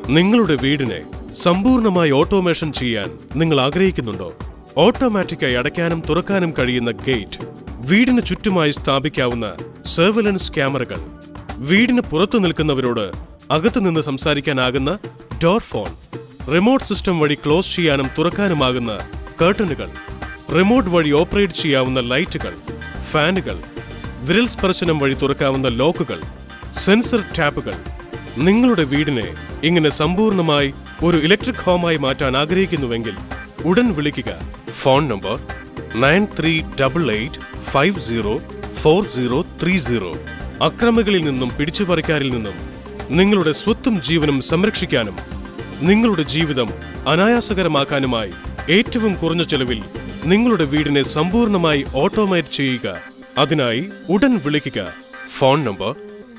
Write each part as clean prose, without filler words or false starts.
നിങ്ങളുടെ വീടിനെ സമ്പൂർണ്ണമായി ഓട്ടോമേഷൻ ചെയ്യാൻ നിങ്ങൾ ആഗ്രഹിക്കുന്നുണ്ടോ? ഓട്ടോമാറ്റിക്കായി അടയ്ക്കാനും തുറക്കാനും കഴിയുന്ന ഗേറ്റ്, വീടിന് ചുറ്റുമായി സ്ഥാപിക്കാവുന്ന സർവൈലൻസ് ക്യാമറകൾ, വീടിന് പുറത്തു നിൽക്കുന്നവരോട് അകത്തുനിന്ന് സംസാരിക്കാനാകുന്ന ഡോർ ഫോൺ, റിമോട്ട് സിസ്റ്റം വഴി ക്ലോസ് ചെയ്യാനും തുറക്കാനുമാകുന്ന കർട്ടനുകൾ, റിമോട്ട് വഴി ഓപ്പറേറ്റ് ചെയ്യാവുന്ന ലൈറ്റുകൾ, ഫാനുകൾ, വിരൽ സ്പർശനം വഴി തുറക്കാവുന്ന ലോക്കുകൾ, സെൻസർ ടാപ്പുകൾ. നിങ്ങളുടെ വീടിനെ ഇങ്ങനെ സമ്പൂർണ്ണമായി ഒരു ഇലക്ട്രിക് ഹോമായി മാറ്റാൻ ആഗ്രഹിക്കുന്നുവെങ്കിൽ ഉടൻ വിളിക്കുക. Phone number 9388504030. അക്രമികളിൽ നിന്നും പിടിച്ചുപറിക്കാരിൽ നിന്നും നിങ്ങളുടെ സ്വത്തും ജീവനും സംരക്ഷിക്കാനും നിങ്ങളുടെ ജീവിതം അനായാസകരമാക്കാനുമായി ഏറ്റവും കുറഞ്ഞ ചെലവിൽ നിങ്ങളുടെ വീടിനെ സമ്പൂർണ്ണമായി ഓട്ടോമേറ്റ് ചെയ്യുക. അതിനായി ഉടൻ വിളിക്കുക. Phone number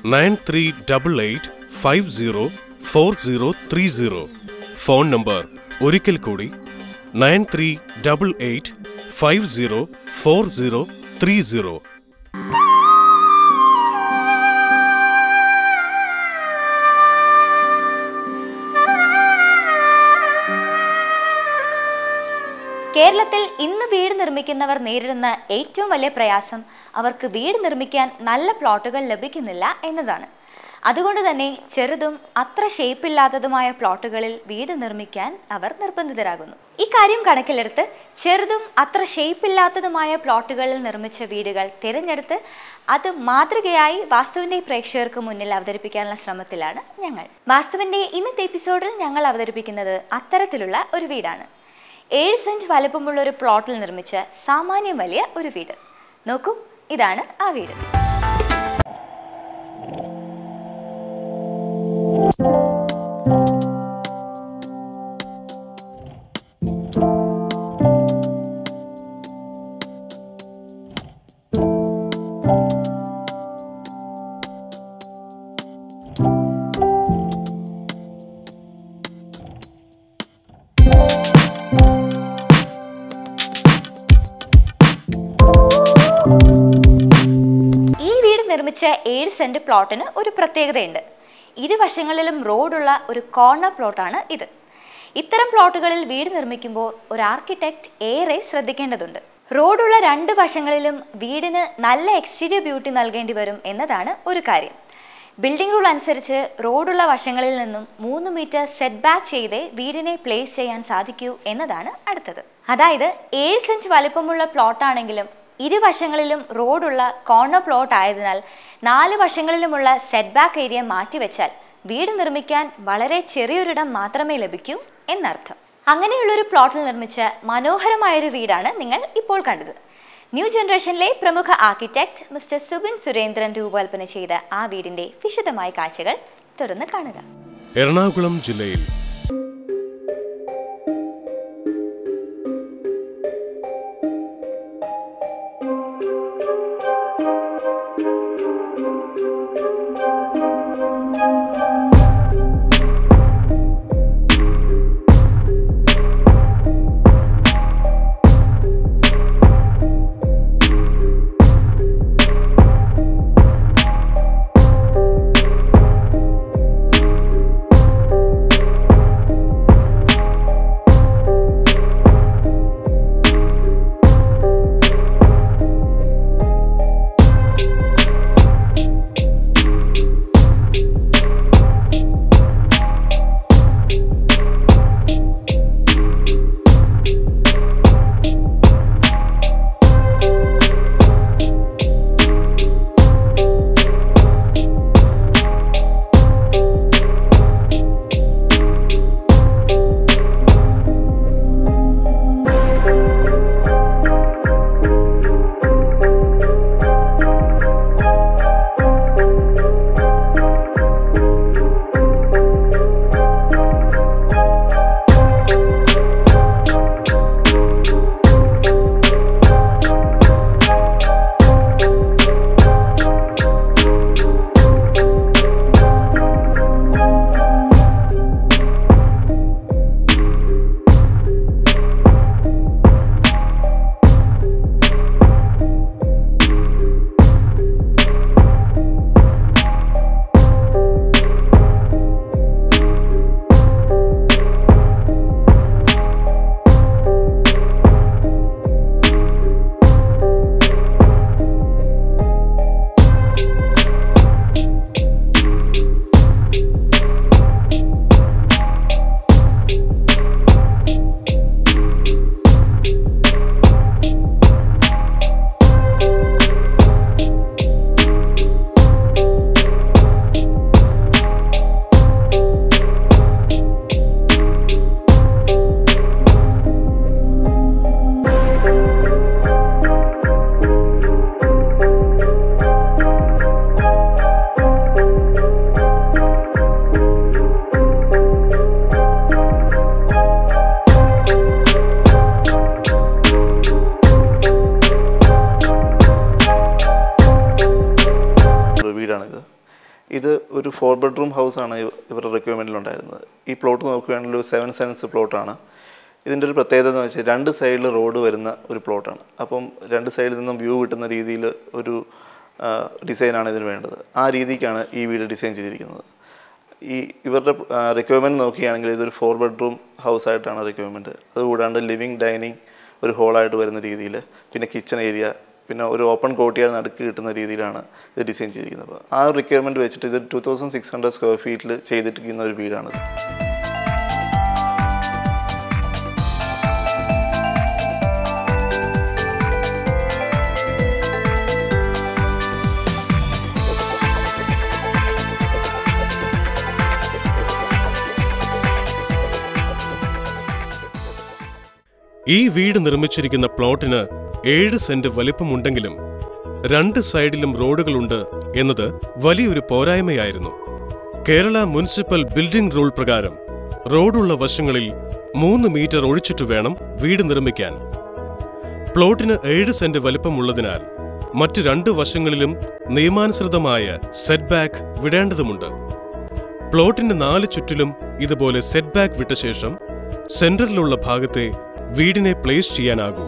9388504030. ഫോൺ നമ്പർ ഒരിക്കൽ കൂടി 9388504030. കേരളത്തിൽ ഇന്ന് വീട് നിർമ്മിക്കുന്നവർ നേരിടുന്ന ഏറ്റവും വലിയ പ്രയാസം അവർക്ക് വീട് നിർമ്മിക്കാൻ നല്ല പ്ലോട്ടുകൾ ലഭിക്കുന്നില്ല എന്നതാണ്. അതുകൊണ്ട് തന്നെ ചെറുതും അത്ര ഷേപ്പില്ലാത്തതുമായ പ്ലോട്ടുകളിൽ വീട് നിർമ്മിക്കാൻ അവർ നിർബന്ധിതരാകുന്നു. ഇക്കാര്യം കണക്കിലെടുത്ത് ചെറുതും അത്ര ഷേപ്പില്ലാത്തതുമായ പ്ലോട്ടുകളിൽ നിർമ്മിച്ച വീടുകൾ തിരഞ്ഞെടുത്ത് അത് മാതൃകയായി വാസ്തുവിൻ്റെ പ്രേക്ഷകർക്ക് മുന്നിൽ അവതരിപ്പിക്കാനുള്ള ശ്രമത്തിലാണ് ഞങ്ങൾ. വാസ്തുവിൻ്റെ ഇന്നത്തെ എപ്പിസോഡിൽ ഞങ്ങൾ അവതരിപ്പിക്കുന്നത് അത്തരത്തിലുള്ള ഒരു വീടാണ്. 7 സെന്റ് വലുപ്പമുള്ള ഒരു പ്ലോട്ടിൽ നിർമ്മിച്ച സാമാന്യം വലിയ ഒരു വീട്. നോക്കൂ, ഇതാണ് ആ വീട്. നിർമ്മിച്ച 7 സെന്റ് പ്ലോട്ടിന് ഒരു പ്രത്യേകതയുണ്ട്. ഇരുവശങ്ങളിലും റോഡുള്ള ഒരു കോർണർ പ്ലോട്ടാണ് ഇത്. ഇത്തരം പ്ലോട്ടുകളിൽ വീട് നിർമ്മിക്കുമ്പോൾ ഒരു ആർക്കിടെക്ട് ഏറെ ശ്രദ്ധിക്കേണ്ടതുണ്ട്. റോഡുള്ള 2 വശങ്ങളിലും വീടിന് നല്ല എക്സ്റ്റീരിയർ ബ്യൂട്ടി നൽകേണ്ടി വരും എന്നതാണ് ഒരു കാര്യം. ബിൽഡിംഗ് റൂൾ അനുസരിച്ച് റോഡുള്ള വശങ്ങളിൽ നിന്നും 3 മീറ്റർ സെറ്റ് ബാക്ക് ചെയ്തേ വീടിനെ പ്ലേസ് ചെയ്യാൻ സാധിക്കൂ എന്നതാണ് അടുത്തത്. അതായത് 7 സെന്റ് വലിപ്പമുള്ള പ്ലോട്ടാണെങ്കിലും ഇരുവശങ്ങളിലും റോഡുള്ള കോർണർ പ്ലോട്ട് ആയതിനാൽ 4 വശങ്ങളിലുമുള്ള സെറ്റ് ബാക്ക് ഏരിയ മാറ്റിവെച്ചാൽ വീട് നിർമ്മിക്കാൻ വളരെ ചെറിയൊരിടം മാത്രമേ ലഭിക്കൂ എന്നർത്ഥം. അങ്ങനെയുള്ളൊരു പ്ലോട്ടിൽ നിർമ്മിച്ച മനോഹരമായൊരു വീടാണ് നിങ്ങൾ ഇപ്പോൾ കണ്ടത്. ന്യൂ ജനറേഷനിലെ പ്രമുഖ ആർക്കിടെക്ട് മിസ്റ്റർ സുബിൻ സുരേന്ദ്രൻ രൂപകൽപ്പന ചെയ്ത ആ വീടിന്റെ വിശദമായ കാഴ്ചകൾ തുറന്ന് കാണുക. എറണാകുളം ജില്ലയിൽ 4 bedroom ഹൗസാണ് ഇവരുടെ റിക്വയർമെൻറ്റിലുണ്ടായിരുന്നത്. ഈ പ്ലോട്ട് നോക്കുകയാണെങ്കിൽ ഒരു 7 സെൻസ് പ്ലോട്ടാണ്. ഇതിൻ്റെ ഒരു പ്രത്യേകത എന്ന് വെച്ചാൽ 2 സൈഡിൽ റോഡ് വരുന്ന ഒരു പ്ലോട്ടാണ്. അപ്പം 2 സൈഡിൽ നിന്നും വ്യൂ കിട്ടുന്ന രീതിയിൽ ഒരു ഡിസൈനാണ് ഇതിന് വേണ്ടത്. ആ രീതിക്കാണ് ഈ വീട് ഡിസൈൻ ചെയ്തിരിക്കുന്നത്. ഇവരുടെ റിക്വയർമെൻറ്റ് നോക്കുകയാണെങ്കിൽ ഇതൊരു 4 bedroom ഹൗസായിട്ടാണ് റിക്വയർമെൻറ്റ്. അതുകൂടാണ്ട് ലിവിങ് ഡൈനിങ് ഒരു ഹോളായിട്ട് വരുന്ന രീതിയിൽ, പിന്നെ കിച്ചൺ ഏരിയ, പിന്നെ ഒരു ഓപ്പൺ കോർട്ടിയാർഡ് നടുക്ക് കിട്ടുന്ന രീതിയിലാണ് ഇത് ഡിസൈൻ ചെയ്തിരിക്കുന്നത്. അപ്പോൾ ആ റിക്വയർമെൻറ്റ് വെച്ചിട്ട് ഇത് 2600 സ്ക്വയർ ഫീറ്റിൽ ചെയ്തിരിക്കുന്ന ഒരു വീടാണിത്. ഈ വീട് നിർമ്മിച്ചിരിക്കുന്ന പ്ലോട്ടിന് 7 സെന്റ് വലിപ്പമുണ്ടെങ്കിലും 2 സൈഡിലും റോഡുകളുണ്ട് എന്നത് വലിയൊരു പോരായ്മയായിരുന്നു. കേരള മുനിസിപ്പൽ ബിൽഡിംഗ് റൂൾ പ്രകാരം റോഡുള്ള വശങ്ങളിൽ 3 മീറ്റർ ഒഴിച്ചിട്ട് വേണം വീട് നിർമ്മിക്കാൻ. പ്ലോട്ടിന് 7 സെന്റ് വലിപ്പമുള്ളതിനാൽ മറ്റ് 2 വശങ്ങളിലും നിയമാനുസൃതമായ സെറ്റ് ബാക്ക് വിടേണ്ടതുണ്ട്. പ്ലോട്ടിന് 4 ചുറ്റിലും ഇതുപോലെ സെറ്റ് ബാക്ക് വിട്ട ശേഷം സെന്ററിലുള്ള ഭാഗത്തെ വീടിനെ പ്ലേസ് ചെയ്യാനാകൂ.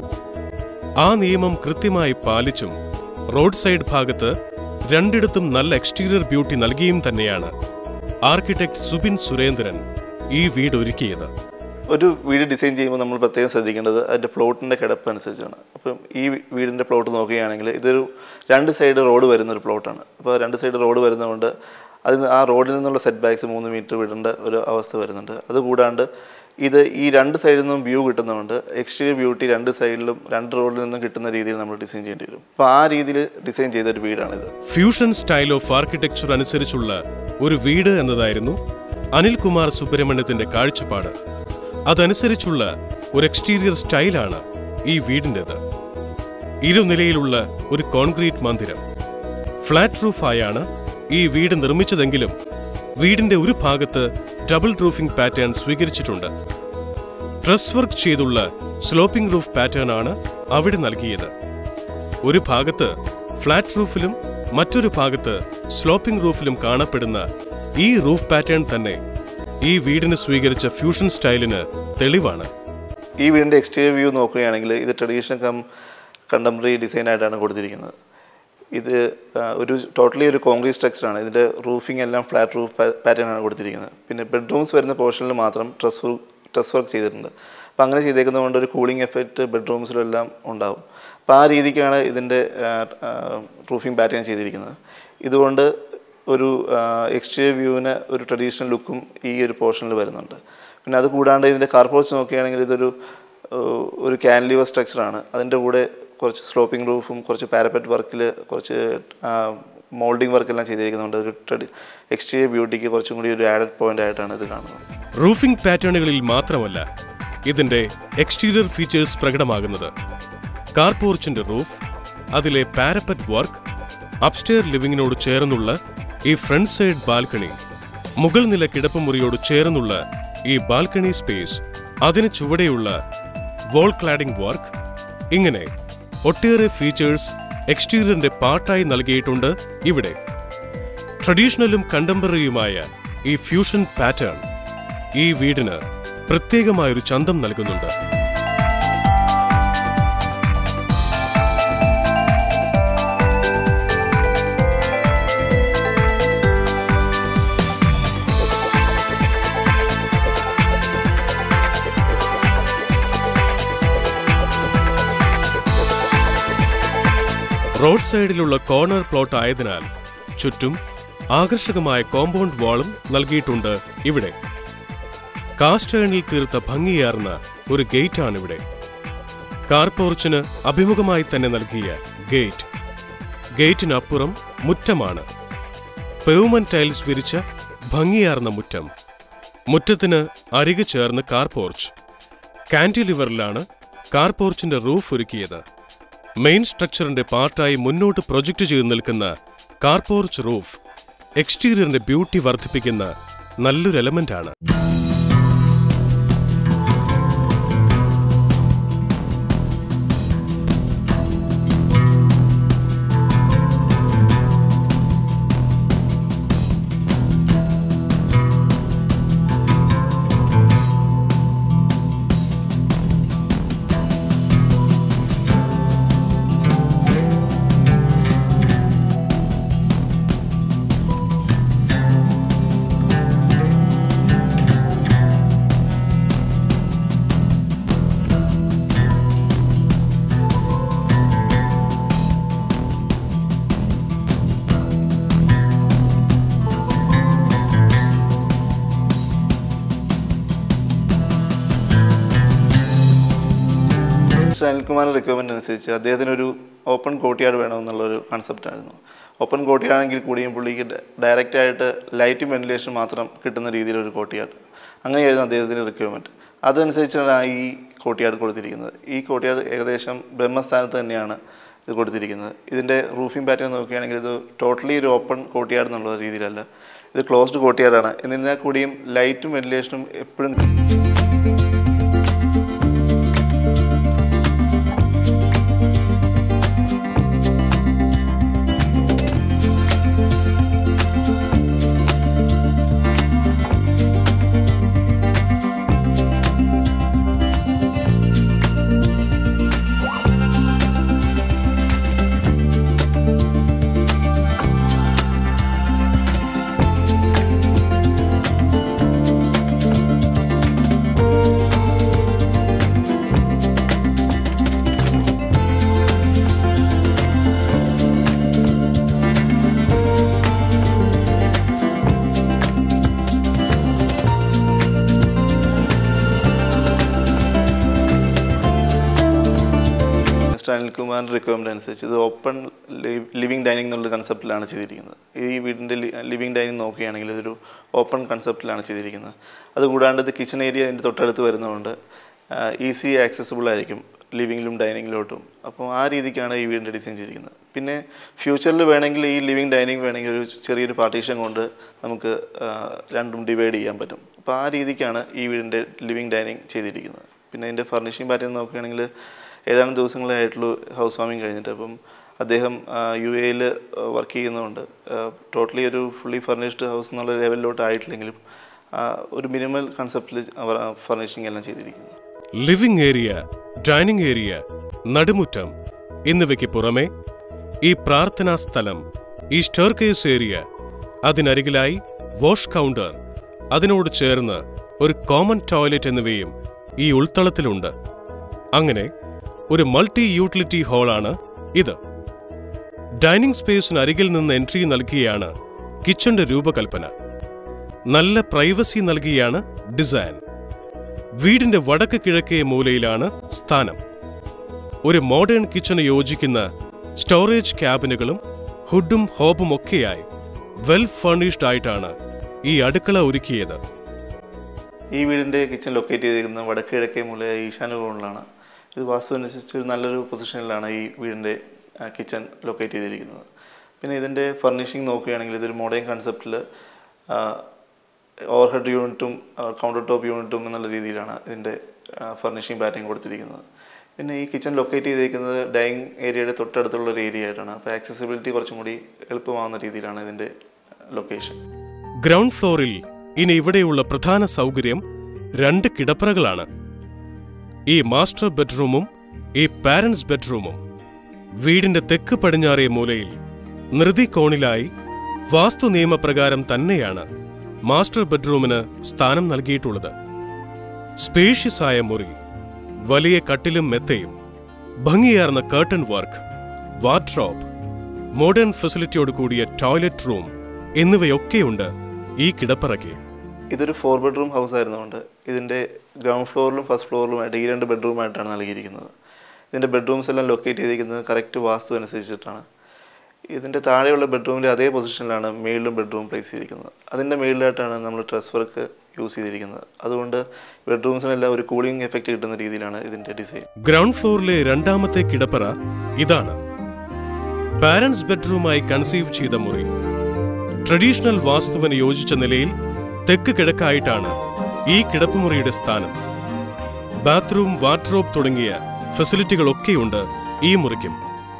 ആ നിയമം കൃത്യമായി പാലിച്ചും റോഡ് സൈഡ് ഭാഗത്ത് 2ഇടത്തും നല്ല എക്സ്റ്റീരിയർ ബ്യൂട്ടി നൽകിയും തന്നെയാണ് ആർക്കിടെക്ട് സുബിൻ സുരേന്ദ്രൻ ഈ വീട് ഒരുക്കിയത്. ഒരു വീട് ഡിസൈൻ ചെയ്യുമ്പോൾ നമ്മൾ പ്രത്യേകം ശ്രദ്ധിക്കേണ്ടത് അതിൻ്റെ പ്ലോട്ടിൻ്റെ കിടപ്പ് അനുസരിച്ചാണ്. അപ്പം ഈ വീടിൻ്റെ പ്ലോട്ട് നോക്കുകയാണെങ്കിൽ ഇതൊരു 2 സൈഡ് റോഡ് വരുന്നൊരു പ്ലോട്ടാണ്. അപ്പോൾ 2 സൈഡ് റോഡ് വരുന്നതുകൊണ്ട് ആ റോഡിൽ നിന്നുള്ള സെറ്റ് ബാക്സ് 3 മീറ്റർ വിടേണ്ട ഒരു അവസ്ഥ വരുന്നുണ്ട്. അതുകൂടാണ്ട് ഇത് ഈ 2 സൈഡിൽ നിന്നും വ്യൂ കിട്ടുന്നതുകൊണ്ട് എക്സ്റ്റീരിയർ ബ്യൂട്ടി 2 സൈഡിലും 2 റോഡിൽ നിന്നും കിട്ടുന്ന രീതിയിൽ നമ്മൾ ഡിസൈൻ ചെയ്യേണ്ടി വരും. അപ്പോൾ ആ രീതിയിൽ ഡിസൈൻ ചെയ്ത ഒരു വീടാണിത്. ഫ്യൂഷൻ സ്റ്റൈൽ ഓഫ് ആർക്കിടെക്ചർ അനുസരിച്ചുള്ള ഒരു വീട് എന്നതായിരുന്നു അനിൽകുമാർ സുബ്രഹ്മണ്യത്തിന്റെ കാഴ്ചപ്പാട്. അതനുസരിച്ചുള്ള ഒരു എക്സ്റ്റീരിയർ സ്റ്റൈലാണ് ഈ വീടിൻ്റെത്. ഇരുനിലയിലുള്ള ഒരു കോൺക്രീറ്റ് മന്ദിരം. ഫ്ലാറ്റ് റൂഫായാണ് ഈ വീട് നിർമ്മിച്ചതെങ്കിലും വീടിന്റെ ഒരു ഭാഗത്ത് ഡബിൾ റൂഫിംഗ് പാറ്റേൺ സ്വീകരിച്ചിട്ടുണ്ട്. ട്രസ് വർക്ക് ചെയ്തുള്ള സ്ലോപ്പിംഗ് റൂഫ് പാറ്റേൺ ആണ് അവിടെ നൽകിയത്. ഒരു ഭാഗത്ത് ഫ്ലാറ്റ് റൂഫിലും മറ്റൊരു ഭാഗത്ത് സ്ലോപ്പിംഗ് റൂഫിലും കാണപ്പെടുന്ന ഈ റൂഫ് പാറ്റേൺ തന്നെ ഈ വീടിന് സ്വീകരിച്ച ഫ്യൂഷൻ സ്റ്റൈലിന് തെളിവാണ്. ഈ വീടിൻ്റെ എക്സ്റ്റീരിയർ വ്യൂ നോക്കുകയാണെങ്കിൽ ഇത് ട്രഡീഷണൽ കണ്ടംപററി ഡിസൈനായിട്ടാണ് കൊടുത്തിരിക്കുന്നത്. ഇത് ടോട്ടലി ഒരു കോൺക്രീറ്റ് സ്ട്രക്ചറാണ്. ഇതിൻ്റെ റൂഫിംഗ് എല്ലാം ഫ്ലാറ്റ് റൂഫ് പാറ്റേൺ ആണ് കൊടുത്തിരിക്കുന്നത്. പിന്നെ ബെഡ്റൂംസ് വരുന്ന പോർഷനിൽ മാത്രം ട്രസ് വർക്ക് ചെയ്തിട്ടുണ്ട്. അപ്പോൾ അങ്ങനെ ചെയ്തേക്കുന്നതുകൊണ്ട് ഒരു കൂളിംഗ് എഫക്റ്റ് ബെഡ്റൂംസിലെല്ലാം ഉണ്ടാവും. അപ്പോൾ ആ രീതിക്കാണ് ഇതിൻ്റെ റൂഫിംഗ് പാറ്റേൺ ചെയ്തിരിക്കുന്നത്. ഇതുകൊണ്ട് ഒരു എക്സ്റ്റീരിയർ വ്യൂവിന് ഒരു ട്രഡീഷണൽ ലുക്കും ഈ ഒരു പോർഷനിൽ വരുന്നുണ്ട്. പിന്നെ അത് കൂടാണ്ട് ഇതിൻ്റെ കാർ പോർച്ച് നോക്കുകയാണെങ്കിൽ ഒരു കാൻലിവർ സ്ട്രക്ചറാണ്. അതിൻ്റെ കൂടെ കുറച്ച് സ്ലോപ്പിംഗ് റൂഫും കുറച്ച് പാരപ്പറ്റ് വർക്കിൽ കുറച്ച് മോൾഡിംഗ് വർക്കെല്ലാം ചെയ്തിരിക്കുന്നുണ്ട്. ഒരു എക്സ്റ്റീരിയർ ബ്യൂട്ടിക്ക് കുറച്ചും കൂടി ഒരു ആഡഡ് പോയിന്റ് ആയിട്ടാണ് ഇത് കാണുന്നത്. റൂഫിംഗ് പാറ്റേണുകളിൽ മാത്രമല്ല ഇതിന്റെ എക്സ്റ്റീരിയർ ഫീച്ചേഴ്സ് പ്രകടമാകുന്നത്. കാർ പോർച്ചിന്റെ റൂഫ്, അതിലെ പാരപ്പറ്റ് വർക്ക്, അപ്സ്റ്റെയർ ലിവിങ്ങിനോട് ചേർന്നുള്ള ഈ ഫ്രണ്ട് സൈഡ് ബാൽക്കണി, മുകൾ നില കിടപ്പുമുറിയോട് ചേർന്നുള്ള ഈ ബാൽക്കണി സ്പേസ്, അതിന് ചുവടെയുള്ള വോൾ ക്ലാഡിംഗ് വർക്ക്, ഇങ്ങനെ ഒട്ടേറെ ഫീച്ചേഴ്സ് എക്സ്റ്റീരിയറിന്റെ പാർട്ടായി നൽകിയിട്ടുണ്ട് ഇവിടെ. ട്രഡീഷണലും കണ്ടംപററിയുമായ ഈ ഫ്യൂഷൻ പാറ്റേൺ ഈ വീടിന് പ്രത്യേകമായൊരു ചന്തം നൽകുന്നുണ്ട്. റോഡ് സൈഡിലുള്ള കോർണർ പ്ലോട്ട് ആയതിനാൽ ചുറ്റും ആകർഷകമായ കോമ്പൗണ്ട് വാളും നൽകിയിട്ടുണ്ട് ഇവിടെ. കാസ്റ്റ് അയണിൽ തീർത്ത ഭംഗിയാർന്ന ഒരു ഗേറ്റാണിവിടെ. കാർ പോർച്ചിന് അഭിമുഖമായി തന്നെ നൽകിയ ഗേറ്റ്. ഗേറ്റിനപ്പുറം മുറ്റമാണ്. പെവുമൻ ടൈൽസ് വിരിച്ച ഭംഗിയാർന്ന മുറ്റം. മുറ്റത്തിന് അരികെ ചേർന്ന് കാർ പോർച്ച്. കാന്റിലിവറിലാണ് കാർ പോർച്ചിന്റെ റൂഫ് ഒരുക്കിയത്. മെയിൻ സ്ട്രക്ചറിന്റെ പാർട്ടായി മുന്നോട്ട് പ്രൊജക്ട് ചെയ്ത് നിൽക്കുന്ന കാർ പോർച്ച് റൂഫ് എക്സ്റ്റീരിയറിന്റെ ബ്യൂട്ടി വർദ്ധിപ്പിക്കുന്ന നല്ലൊരു എലമെന്റാണ്. മിസ്റ്റർ അനിൽകുമാറിൻ്റെ റിക്വയർമെൻ്റ് അനുസരിച്ച് അദ്ദേഹത്തിനൊരു ഓപ്പൺ കോർട്ട്യാർഡ് വേണമെന്നുള്ളൊരു കൺസെപ്റ്റായിരുന്നു. ഓപ്പൺ കോർട്ട്യാർഡെങ്കിൽ കൂടിയും പുള്ളിക്ക് ഡയറക്റ്റായിട്ട് ലൈറ്റും വെന്റിലേഷൻ മാത്രം കിട്ടുന്ന രീതിയിലൊരു കോർട്ട്യാർഡ്, അങ്ങനെയായിരുന്നു അദ്ദേഹത്തിൻ്റെ റിക്വയർമെൻറ്റ്. അതനുസരിച്ചാണ് ഈ കോർട്ട്യാർഡ് കൊടുത്തിരിക്കുന്നത്. ഈ കോർട്ട്യാർഡ് ഏകദേശം ബ്രഹ്മസ്ഥാനത്ത് തന്നെയാണ് ഇത് കൊടുത്തിരിക്കുന്നത്. ഇതിൻ്റെ റൂഫിംഗ് പാറ്റേൺ നോക്കുകയാണെങ്കിൽ ഇത് ടോട്ടലി ഒരു ഓപ്പൺ കോർട്ട്യാർഡ് എന്നുള്ള രീതിയിലല്ല, ഇത് ക്ലോസ്ഡ് കോർട്ട്യാർഡാണ്. എന്നിരുന്നാൽ കൂടിയും ലൈറ്റും വെന്റിലേഷനും എപ്പോഴും അനിൽകുമാറിൻ്റെ റിക്വയർമെൻ്റ് അനുസരിച്ച് ഇത് ഓപ്പൺ ലിവിങ് ഡൈനിങ് എന്നുള്ള കൺസെപ്റ്റിലാണ് ചെയ്തിരിക്കുന്നത്. ഈ വീടിൻ്റെ ലിവിങ് ഡൈനിങ് നോക്കുകയാണെങ്കിൽ ഇതൊരു ഓപ്പൺ കൺസെപ്റ്റിലാണ് ചെയ്തിരിക്കുന്നത്. അതുകൂടാണ്ട് ഇത് കിച്ചൺ ഏരിയ അതിൻ്റെ തൊട്ടടുത്ത് വരുന്നതുകൊണ്ട് ഈസി ആക്സസിബിൾ ആയിരിക്കും ലിവിങ്ങിലും ഡൈനിങ്ങിലോട്ടും. അപ്പോൾ ആ രീതിക്കാണ് ഈ വീടിൻ്റെ ഡിസൈൻ ചെയ്തിരിക്കുന്നത്. പിന്നെ ഫ്യൂച്ചറിൽ വേണമെങ്കിൽ ഈ ലിവിങ് ഡൈനിങ് വേണമെങ്കിൽ ഒരു ചെറിയൊരു പാർട്ടീഷൻ കൊണ്ട് നമുക്ക് രണ്ടും ഡിവൈഡ് ചെയ്യാൻ പറ്റും. അപ്പോൾ ആ രീതിക്കാണ് ഈ വീടിൻ്റെ ലിവിങ് ഡൈനിങ് ചെയ്തിരിക്കുന്നത്. പിന്നെ അതിൻ്റെ ഫർണിഷിംഗ് പാറ്റേൺ നോക്കുകയാണെങ്കിൽ ഏതാനും ദിവസങ്ങളായിട്ടുള്ളൂ ഹൗസ് വാമിങ് കഴിഞ്ഞിട്ട്. അപ്പം അദ്ദേഹം UAE വർക്ക് ചെയ്യുന്നതുകൊണ്ട് ടോട്ടലി ഒരു ഫുള്ളി ഫർണിഷ്ഡ് ഹൗസ് എന്നുള്ള ലെവലിലോട്ട് ആയിട്ടില്ലെങ്കിലും ഒരു മിനിമൽ കൺസെപ്റ്റിൽ അവർ ഫർണിഷിംഗ് എല്ലാം ചെയ്തിരിക്കുന്നു. ലിവിംഗ് ഏരിയ, ഡൈനിങ് ഏരിയ, നടുമുറ്റം എന്നിവയ്ക്ക് പുറമെ ഈ പ്രാർത്ഥനാ സ്ഥലം, ഈ സ്റ്റെയർകേസ് ഏരിയ, അതിനരികിലായി വാഷ് കൗണ്ടർ, അതിനോട് ചേർന്ന് ഒരു കോമൺ ടോയ്ലറ്റ് എന്നിവയും ഈ ഉൾത്തളത്തിലുണ്ട്. അങ്ങനെ ഒരു മൾട്ടി യൂട്ടിലിറ്റി ഹാളാണ് ഇത്. ഡൈനിങ് സ്പേസിന് അരികിൽ നിന്ന് എൻട്രി നൽകിയാണ് കിച്ചന്റെ രൂപകൽപ്പന. നല്ല പ്രൈവസി നൽകിയാണ് ഡിസൈൻ. വീടിന്റെ വടക്ക് കിഴക്കേ മൂലയിലാണ് സ്ഥാനം. ഒരു മോഡേൺ കിച്ചന് യോജിക്കുന്ന സ്റ്റോറേജ് ക്യാബിനുകളും ഹുഡും ഹോബും ഒക്കെയായി വെൽ ഫർണിഷ്ഡ് ആയിട്ടാണ് ഈ അടുക്കള ഒരുക്കിയത്. ഈ വീടിന്റെ കിച്ചൺ ലൊക്കേറ്റ് ചെയ്തിരിക്കുന്നത് വടക്ക് കിഴക്കേ മൂലയായ ഈശാനകോണിലാണ്. ഇത് വാസ്തു അനുസരിച്ച് ഒരു നല്ലൊരു പൊസിഷനിലാണ് ഈ വീടിൻ്റെ കിച്ചൺ ലൊക്കേറ്റ് ചെയ്തിരിക്കുന്നത്. പിന്നെ ഇതിൻ്റെ ഫർണിഷിംഗ് നോക്കുകയാണെങ്കിൽ ഇതൊരു മോഡേൺ കൺസെപ്റ്റിൽ ഓവർഹെഡ് യൂണിറ്റും കൗണ്ടർ ടോപ്പ് യൂണിറ്റും എന്നുള്ള രീതിയിലാണ് ഇതിൻ്റെ ഫർണിഷിംഗ് പാറ്റേൺ കൊടുത്തിരിക്കുന്നത്. പിന്നെ ഈ കിച്ചൺ ലൊക്കേറ്റ് ചെയ്തിരിക്കുന്നത് ഡൈനിങ് ഏരിയയുടെ തൊട്ടടുത്തുള്ള ഒരു ഏരിയ ആയിട്ടാണ്. അപ്പോൾ ആക്സസിബിലിറ്റി കുറച്ചും കൂടി എളുപ്പമാകുന്ന രീതിയിലാണ് ഇതിൻ്റെ ലൊക്കേഷൻ. ഗ്രൗണ്ട് ഫ്ലോറിൽ ഇനി ഇവിടെയുള്ള പ്രധാന സൗകര്യം 2 കിടപ്പറകളാണ്. ഈ മാസ്റ്റർ ബെഡ്റൂമും ഈ പാരന്റ്സ് ബെഡ്റൂമും. വീടിന്റെ തെക്ക് പടിഞ്ഞാറേ മൂലയിൽ നൃതി കോണിലായി വാസ്തു നിയമപ്രകാരം തന്നെയാണ് മാസ്റ്റർ ബെഡ്റൂമിന് സ്ഥാനം നൽകിയിട്ടുള്ളത്. സ്പേഷ്യസ് ആയ മുറി, വലിയ കട്ടിലും മെത്തയും, ഭംഗിയാർന്ന കർട്ടൻ വർക്ക്, വാർഡ്രോബ്, മോഡേൺ ഫെസിലിറ്റിയോട് കൂടിയ ടോയ്ലറ്റ് റൂം എന്നിവയൊക്കെയുണ്ട് ഈ കിടപ്പറയ്ക്ക്. ഇതൊരു 4 ബെഡ്റൂം ഹൗസ് ആയിരുന്നുകൊണ്ട് ഇതിൻ്റെ ഗ്രൗണ്ട് ഫ്ലോറിലും ഫസ്റ്റ് ഫ്ലോറിലുമായിട്ട് ഈ 2 ബെഡ്റൂമായിട്ടാണ് നൽകിയിരിക്കുന്നത്. ഇതിൻ്റെ ബെഡ്റൂംസ് എല്ലാം ലൊക്കേറ്റ് ചെയ്തിരിക്കുന്നത് കറക്റ്റ് വാസ്തു അനുസരിച്ചിട്ടാണ്. ഇതിൻ്റെ താഴെയുള്ള ബെഡ്റൂമിൻ്റെ അതേ പൊസിഷനിലാണ് മേളിലും ബെഡ്റൂം പ്ലേസ് ചെയ്തിരിക്കുന്നത്. അതിൻ്റെ മേളിലായിട്ടാണ് നമ്മൾ ട്രസ് വർക്ക് യൂസ് ചെയ്തിരിക്കുന്നത്. അതുകൊണ്ട് ബെഡ്റൂംസിനെല്ലാം ഒരു കൂളിംഗ് എഫക്റ്റ് കിട്ടുന്ന രീതിയിലാണ് ഇതിൻ്റെ ഡിസൈൻ. ഗ്രൗണ്ട് ഫ്ലോറിലെ രണ്ടാമത്തെ കിടപ്പറ ഇതാണ്. പാരന്റ്സ് ബെഡ്റൂമായി കൺസീവ് ചെയ്ത മുറി. ട്രഡീഷണൽ വാസ്തുവിന് യോജിച്ച നിലയിൽ തെക്ക് കിഴക്കായിട്ടാണ് ഈ കിടപ്പുമുറിയുടെ സ്ഥാനം. ബാത്റൂം, വാർഡ്രോബ് തുടങ്ങിയ ഫെസിലിറ്റികളൊക്കെയുണ്ട് ഈ മുറിക്കും.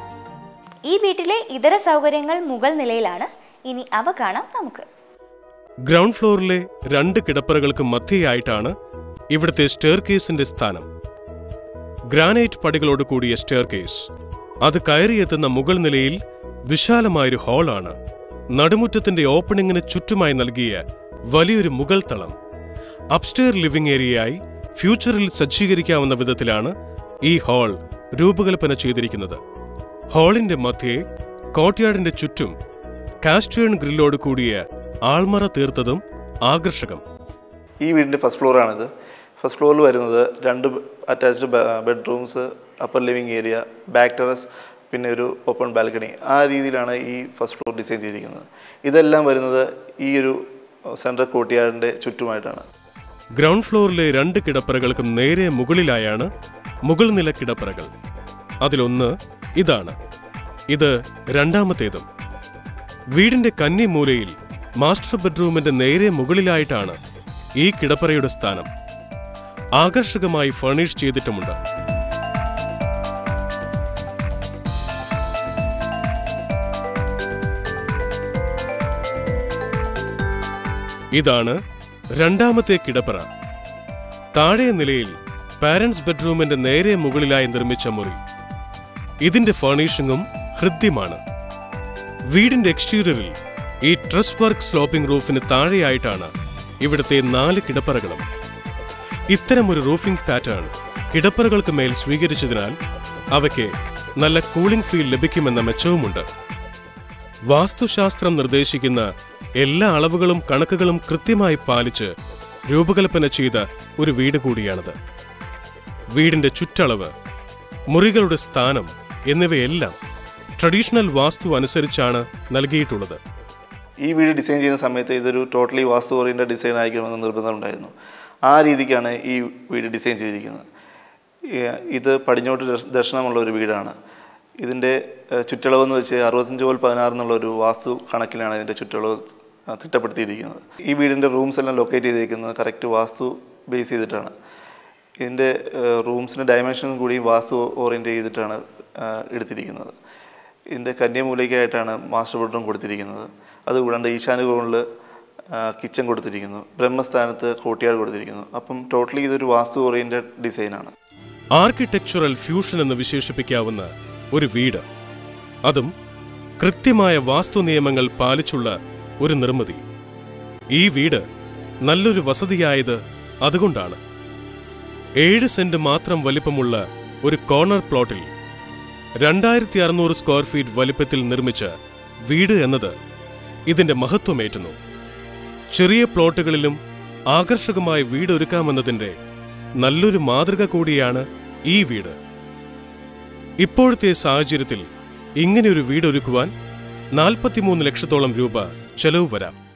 ഈ വീട്ടിലെ ഇതര സൗകര്യങ്ങൾ മുകൾ നിലയിലാണ്. ഇനി അവ കാണാം നമുക്ക്. ഗ്രൗണ്ട് ഫ്ലോറിലെ 2 കിടപ്പറകൾക്ക് മധ്യയായിട്ടാണ് ഇവിടുത്തെ സ്റ്റെയർകേസിന്റെ സ്ഥാനം. ഗ്രാനൈറ്റ് പടികളോട് കൂടിയ സ്റ്റെയർകേസ്. അത് കയറിയെത്തുന്ന മുകൾ നിലയിൽ വിശാലമായൊരു ഹാളാണ്. നടുമുറ്റത്തിന്റെ ഓപ്പണിങ്ങിന് ചുറ്റുമായി നൽകിയ വലിയൊരു മുകൾ തളം. അപ്സ്റ്റെയർ ലിവിംഗ് ഏരിയയായി ഫ്യൂച്ചറിൽ സജ്ജീകരിക്കാവുന്ന വിധത്തിലാണ് ഈ ഹാൾ രൂപകൽപ്പന ചെയ്തിരിക്കുന്നത്. ഹാളിന്റെ മധ്യേ കോർട്ട്യാർഡിന്റെ ചുറ്റും കാസ്റ്റേൺ ഗ്രില്ലോട് കൂടിയ ആൾമറ തീർത്തതും ആകർഷകം. ഈ വീടിൻ്റെ ഫസ്റ്റ് ഫ്ലോറാണിത്. ഫസ്റ്റ് ഫ്ലോറിൽ വരുന്നത് 2 attached bedrooms, upper living area, back terrace, പിന്നെ ഒരു ഓപ്പൺ ബാൽക്കണി. ആ രീതിയിലാണ് ഈ ഫസ്റ്റ് ഫ്ലോർ ഡിസൈൻ ചെയ്തിരിക്കുന്നത്. ഇതെല്ലാം വരുന്നത് ഈ ഒരു സെൻട്രൽ കോർട്ട്യാർഡിൻ്റെ ചുറ്റുമായിട്ടാണ്. ഗ്രൗണ്ട് ഫ്ലോറിലെ 2 കിടപ്പറകൾക്കും നേരെ മുകളിലായാണ് മുകൾ നില കിടപ്പറകൾ. അതിലൊന്ന് ഇതാണ്, ഇത് രണ്ടാമത്തേതും. വീടിന്റെ കന്നിമൂലയിൽ മാസ്റ്റർ ബെഡ്റൂമിന്റെ നേരെ മുകളിലായിട്ടാണ് ഈ കിടപ്പറയുടെ സ്ഥാനം. ആകർഷകമായി ഫർണിഷ് ചെയ്തിട്ടുമുണ്ട്. ഇതാണ് രണ്ടാമത്തെ കിടപ്പറ. താഴെ നിലയിൽ പാരന്റ്സ് ബെഡ്റൂമിന്റെ നേരെ മുകളിലായി നിർമ്മിച്ച മുറി. ഇതിന്റെ ഫർണിഷിംഗും ഹൃദ്യമാണ്. വീടിന്റെ എക്സ്റ്റീരിയറിൽ ഈ ട്രസ് വർക്ക് സ്ലോപ്പിംഗ് റൂഫിന് താഴെയായിട്ടാണ് ഇവിടുത്തെ 4 കിടപ്പറകളും. ഇത്തരമൊരു റൂഫിംഗ് പാറ്റേൺ കിടപ്പറകൾക്ക് മേൽ സ്വീകരിച്ചതിനാൽ അവയ്ക്ക് നല്ല കൂളിംഗ് ഫീൽ ലഭിക്കുമെന്ന മെച്ചവുമുണ്ട്. വാസ്തുശാസ്ത്രം നിർദ്ദേശിക്കുന്ന എല്ലാ അളവുകളും കണക്കുകളും കൃത്യമായി പാലിച്ച് രൂപകൽപ്പന ചെയ്ത ഒരു വീട് കൂടിയാണിത്. വീടിന്റെ ചുറ്റളവ്, മുറികളുടെ സ്ഥാനം എന്നിവയെല്ലാം ട്രഡീഷണൽ വാസ്തു അനുസരിച്ചാണ് നൽകിയിട്ടുള്ളത്. ഈ വീട് ഡിസൈൻ ചെയ്യുന്ന സമയത്ത് ഇതൊരു ടോട്ടലി വാസ്തു ഓറിയന്റഡ് ഡിസൈൻ ആയിരിക്കണമെന്ന് നിർബന്ധമുണ്ടായിരുന്നു. ആ രീതിക്കാണ് ഈ വീട് ഡിസൈൻ ചെയ്തിരിക്കുന്നത്. ഇത് പടിഞ്ഞോട്ട് ദർശനമുള്ള ഒരു വീടാണ്. ഇതിൻ്റെ ചുറ്റളവെന്ന് വെച്ച് 65/16 എന്നുള്ള ഒരു വാസ്തു കണക്കിലാണ് ഇതിൻ്റെ ചുറ്റളവ് തിട്ടപ്പെടുത്തിയിരിക്കുന്നത്. ഈ വീടിൻ്റെ റൂംസ് എല്ലാം ലൊക്കേറ്റ് ചെയ്തിരിക്കുന്നത് കറക്റ്റ് വാസ്തു ബേസ് ചെയ്തിട്ടാണ്. ഇതിൻ്റെ റൂംസിൻ്റെ ഡയമെൻഷൻ കൂടി വാസ്തു ഓറിയൻറ്റ് ചെയ്തിട്ടാണ് എടുത്തിരിക്കുന്നത്. ഇതിൻ്റെ കന്യമൂലയ്ക്കായിട്ടാണ് മാസ്റ്റർ ബെഡ്റൂം കൊടുത്തിരിക്കുന്നത്. അതുകൂടാണ്ട് ഈശാനുകോണിൽ കിച്ചൺ കൊടുത്തിരിക്കുന്നു. ബ്രഹ്മസ്ഥാനത്ത് കോർട്ട്യാർഡ് കൊടുത്തിരിക്കുന്നു. അപ്പം ടോട്ടലി ഇതൊരു വാസ്തു ഓറിയൻറ്റഡ് ഡിസൈനാണ്. ആർക്കിടെക്ചറൽ ഫ്യൂഷൻ എന്ന് വിശേഷിപ്പിക്കാവുന്ന ഒരു വീട്, അതും കൃത്യമായ വാസ്തു നിയമങ്ങൾ പാലിച്ചുള്ള ഒരു നിർമ്മിതി. ഈ വീട് നല്ലൊരു വസതിയായത് അതുകൊണ്ടാണ്. 7 സെന്റ് മാത്രം വലിപ്പമുള്ള ഒരു കോർണർ പ്ലോട്ടിൽ 2600 സ്ക്വയർ ഫീറ്റ് വലിപ്പത്തിൽ നിർമ്മിച്ച വീട് എന്നത് ഇതിന്റെ മഹത്വമേറ്റുന്നു. ചെറിയ പ്ലോട്ടുകളിലും ആകർഷകമായി വീടൊരുക്കാമെന്നതിന്റെ നല്ലൊരു മാതൃക കൂടിയാണ് ഈ വീട്. ഇപ്പോഴത്തെ സാഹചര്യത്തിൽ ഇങ്ങനെയൊരു വീടൊരുക്കുവാൻ 43 ലക്ഷത്തോളം രൂപ ചെലവ് വരാം.